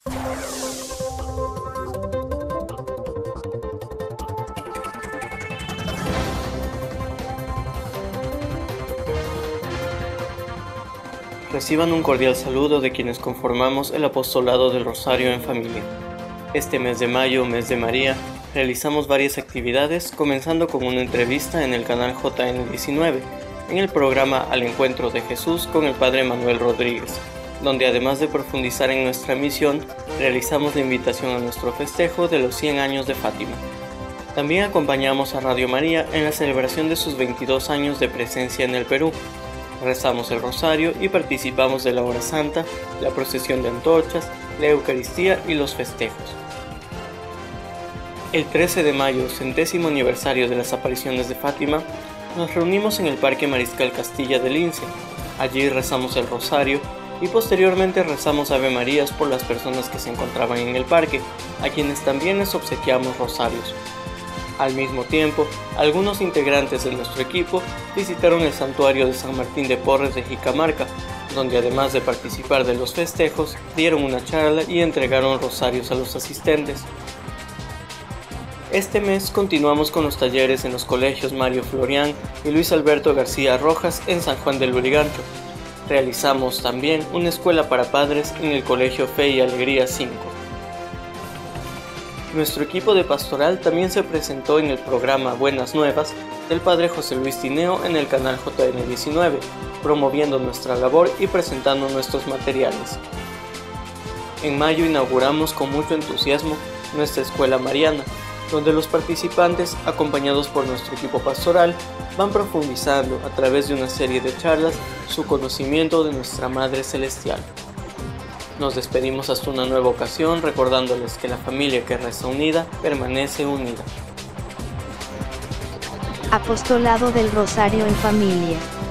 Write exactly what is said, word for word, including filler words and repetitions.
Reciban un cordial saludo de quienes conformamos el Apostolado del Rosario en Familia. Este mes de mayo, mes de María, realizamos varias actividades, comenzando con una entrevista en el canal J N diecinueve, en el programa Al Encuentro de Jesús con el Padre Manuel Rodríguez, donde además de profundizar en nuestra misión, realizamos la invitación a nuestro festejo de los cien años de Fátima. También acompañamos a Radio María en la celebración de sus veintidós años de presencia en el Perú. Rezamos el rosario y participamos de la hora santa, la procesión de antorchas, la Eucaristía y los festejos. El trece de mayo, centésimo aniversario de las apariciones de Fátima, nos reunimos en el Parque Mariscal Castilla de Lince. Allí rezamos el rosario y posteriormente rezamos Ave Marías por las personas que se encontraban en el parque, a quienes también les obsequiamos rosarios. Al mismo tiempo, algunos integrantes de nuestro equipo visitaron el santuario de San Martín de Porres de Jicamarca, donde además de participar de los festejos, dieron una charla y entregaron rosarios a los asistentes. Este mes continuamos con los talleres en los colegios Mario Florián y Luis Alberto García Rojas en San Juan del Lurigancho. Realizamos también una escuela para padres en el Colegio Fe y Alegría cinco. Nuestro equipo de pastoral también se presentó en el programa Buenas Nuevas del Padre José Luis Tineo en el canal J N diecinueve, promoviendo nuestra labor y presentando nuestros materiales. En mayo inauguramos con mucho entusiasmo nuestra escuela mariana, donde los participantes, acompañados por nuestro equipo pastoral, van profundizando a través de una serie de charlas su conocimiento de nuestra Madre Celestial. Nos despedimos hasta una nueva ocasión, recordándoles que la familia que reza unida permanece unida. Apostolado del Rosario en Familia.